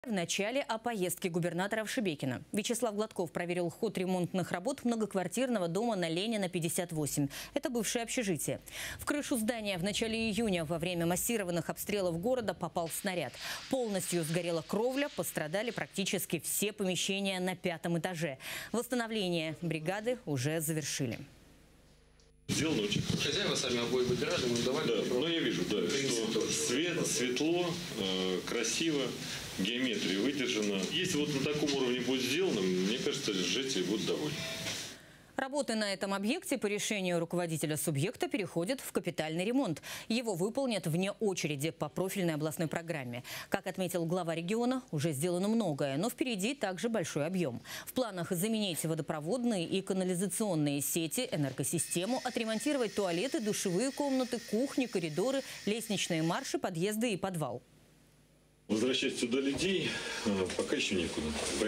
В начале о поездке губернатора в Шебекино. Вячеслав Гладков проверил ход ремонтных работ многоквартирного дома на Ленина, 58. Это бывшее общежитие. В крышу здания в начале июня во время массированных обстрелов города попал снаряд. Полностью сгорела кровля, пострадали практически все помещения на 5-м этаже. Восстановление бригады уже завершили. Сделано очень хорошо. Хозяева сами обои выбирали, мы давали. Да, ну я вижу, да, что свет, светло, красиво, геометрия выдержана. Если вот на таком уровне будет сделано, мне кажется, жители будут довольны. Работы на этом объекте по решению руководителя субъекта переходят в капитальный ремонт. Его выполнят вне очереди по профильной областной программе. Как отметил глава региона, уже сделано многое, но впереди также большой объем. В планах заменить водопроводные и канализационные сети, энергосистему, отремонтировать туалеты, душевые комнаты, кухни, коридоры, лестничные марши, подъезды и подвал. Возвращать сюда людей пока еще некуда.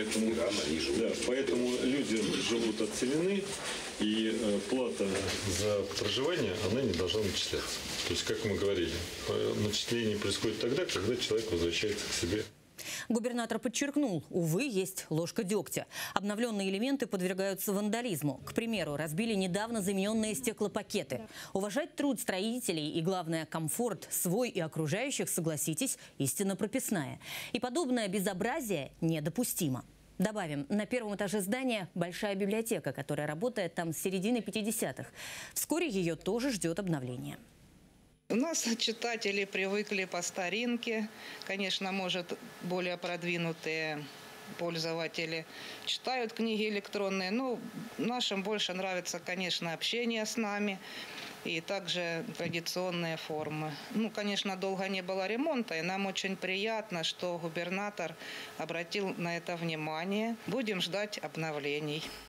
Поэтому люди живут отселены, и плата за проживание, она не должна начисляться. То есть, как мы говорили, начисление происходит тогда, когда человек возвращается к себе. Губернатор подчеркнул, увы, есть ложка дегтя. Обновленные элементы подвергаются вандализму. К примеру, разбили недавно замененные стеклопакеты. Уважать труд строителей и, главное, комфорт свой и окружающих, согласитесь, истина прописная. И подобное безобразие недопустимо. Добавим, на 1-м этаже здания большая библиотека, которая работает там с середины 50-х. Вскоре ее тоже ждет обновление. У нас читатели привыкли по старинке. Конечно, может, более продвинутые пользователи читают книги электронные. Но нашим больше нравится, конечно, общение с нами и также традиционные формы. Конечно, долго не было ремонта, и нам очень приятно, что губернатор обратил на это внимание. Будем ждать обновлений.